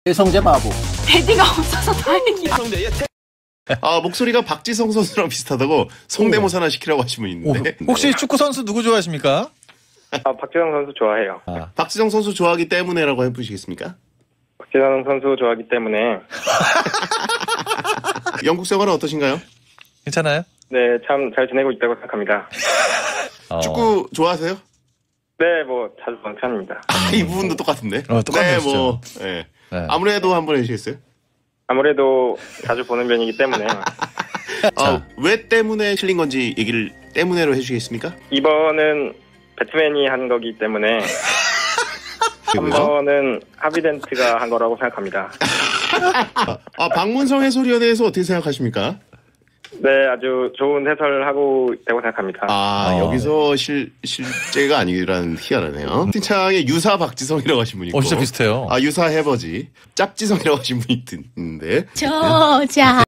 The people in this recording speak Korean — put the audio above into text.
성재 바보. 패디가 없어서 다행이야. 목소리가 박지성 선수랑 비슷하다고 성대모사 하나 시키라고 하신 분 있는데. 혹시 축구 선수 누구 좋아하십니까? 박지성 선수 좋아해요. 박지성 선수 좋아하기 때문에라고 해보시겠습니까? 박지성 선수 좋아하기 때문에. 영국 생활은 어떠신가요? 괜찮아요? 네, 참 잘 지내고 있다고 생각합니다. 축구 좋아하세요? 네, 뭐 자주 보는 편입니다. 이 부분도 똑같은데. 똑같네요, 네, 뭐. 네. 아무래도 한번 해주시겠어요? 아무래도 자주 보는 편이기 때문에. 왜 때문에 실린 건지 얘기를 때문에로 해주시겠습니까? 2번은 배트맨이 한 거기 때문에 3번은 하비덴트가 한 거라고 생각합니다. 박문성 해설위원에 대해서 어떻게 생각하십니까? 네, 아주 좋은 해설을 하고 있다고 생각합니다. 여기서 실제가 아니라는 희한하네요. 팀창에 유사 박지성이라고 하신 분이 있고. 진짜 비슷해요. 유사 해버지. 짭지성이라고 하신 분이 있는데. 저자.